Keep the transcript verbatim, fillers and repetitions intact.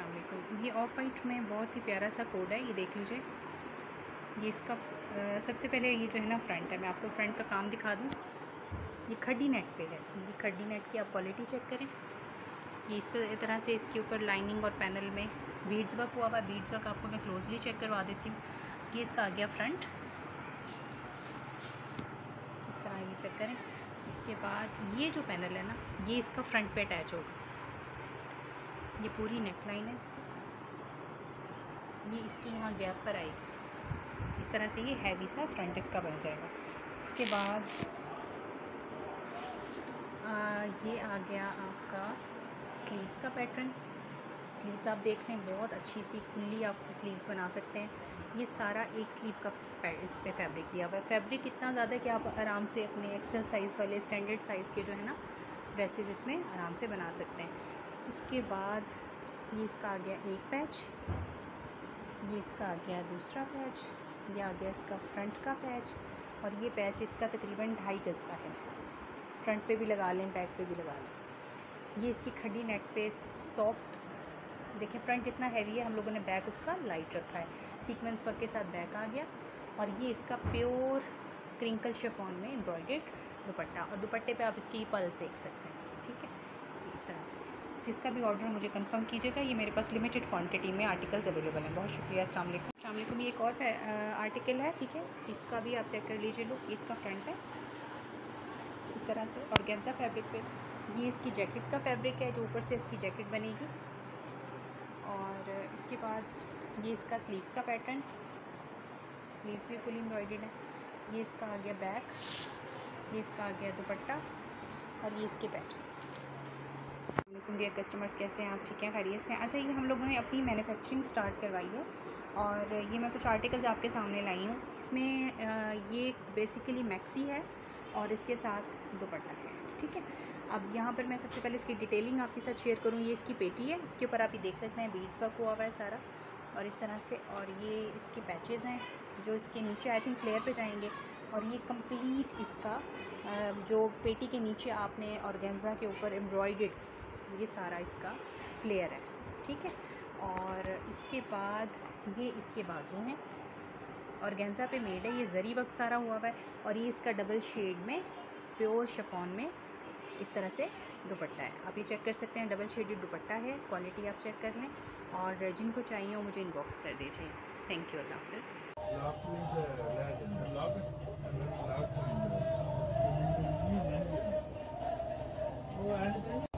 अस्सलाम वालेकुम। ये ऑफ वाइट में बहुत ही प्यारा सा कोड है, ये देख लीजिए। ये इसका आ, सबसे पहले ये जो है ना फ्रंट है, मैं आपको फ्रंट का काम दिखा दूँ। ये खड्डी नेट पे है, ये खड्डी नेट की आप क्वालिटी चेक करें। ये इस पर तरह से इसके ऊपर लाइनिंग और पैनल में बीड्स वर्क हुआ हुआ है। बीड्स वर्क आपको मैं क्लोजली चेक करवा देती हूँ। ये इसका आ गया फ्रंट, इस तरह ये चेक करें। उसके बाद ये जो पैनल है ना, ये इसका फ्रंट पे अटैच होगा। ये पूरी नेक लाइन है इसकी, ये इसकी यहाँ गैप पर आएगी। इस तरह से ये हैवी सा फ्रंट इसका बन जाएगा। उसके बाद आ, ये आ गया आपका स्लीव्स का पैटर्न। स्लीव्स आप देख लें, बहुत अच्छी सी खुली आप स्लीव्स बना सकते हैं। ये सारा एक स्लीव का इस पे फैब्रिक दिया हुआ है। फैब्रिक इतना ज़्यादा कि आप आराम से अपने एक्सेल साइज़ वाले स्टैंडर्ड साइज़ के जो है ना ड्रेसेस इसमें आराम से बना सकते हैं। उसके बाद ये इसका आ गया एक पैच, ये इसका आ गया दूसरा पैच, ये आ गया इसका फ्रंट का पैच, और ये पैच इसका तकरीबन ढाई गज़ का है। फ्रंट पे भी लगा लें, बैक पे भी लगा लें। ये इसकी खड्डी नेट पे सॉफ्ट, देखें फ्रंट जितना हैवी है, हम लोगों ने बैक उसका लाइट रखा है। सीक्वेंस वर्क के साथ बैक आ गया, और ये इसका प्योर क्रिंकल शिफॉन में एम्ब्रॉयडर्ड दुपट्टा, और दुपट्टे पे आप इसकी पल्स देख सकते हैं। ठीक है, इस तरह से। जिसका भी ऑर्डर मुझे कंफर्म कीजिएगा। ये मेरे पास लिमिटेड क्वांटिटी में आर्टिकल्स अवेलेबल हैं। बहुत शुक्रिया। अस्सलाम वालेकुम। अस्सलाम वालेकुम। ये एक और आर्टिकल है, ठीक है, इसका भी आप चेक कर लीजिए। लुक, इसका फ्रंट है इस तरह से, और गेंजा फैब्रिक पे ये इसकी जैकेट का फैब्रिक है, जो ऊपर से इसकी जैकेट बनेगी। और इसके बाद ये इसका स्लीव्स का पैटर्न, स्लीव्स भी फुल एम्ब्रॉयडर्ड है। ये इसका आ गया बैक, ये इसका आ गया दुपट्टा, और ये इसके पैचेस। डियर कस्टमर्स, कैसे हैं आप? ठीक हैं, खैरियत से हैं? अच्छा, ये हम लोगों ने अपनी मैन्युफैक्चरिंग स्टार्ट करवाई है, और ये मैं कुछ आर्टिकल्स आपके सामने लाई हूँ। इसमें ये बेसिकली मैक्सी है और इसके साथ दुपट्टा है। ठीक है, अब यहाँ पर मैं सबसे पहले इसकी डिटेलिंग आपके साथ शेयर करूँ। ये इसकी पेटी है, इसके ऊपर आप ये देख सकते हैं बीड्स वर्क हुआ हुआ है सारा, और इस तरह से। और ये इसके पैचेस हैं जो इसके नीचे आई थिंक फ्लेयर पे जाएंगे, और ये कंप्लीट इसका जो पेटी के नीचे आपने ऑर्गेन्जा के ऊपर एम्ब्रॉयडर्ड, ये सारा इसका फ्लेयर है। ठीक है, और इसके बाद ये इसके बाजू हैं, ऑर्गेन्जा पे मेड है। ये जरी वर्क सारा हुआ हुआ है, और ये इसका डबल शेड में प्योर शिफॉन में इस तरह से दुपट्टा है। आप ये चेक कर सकते हैं, डबल शेडेड दुपट्टा है। क्वालिटी आप चेक कर लें, और जिनको चाहिए वो मुझे इनबॉक्स कर दीजिए। थैंक यू, अल्लाह हाफ़िज़।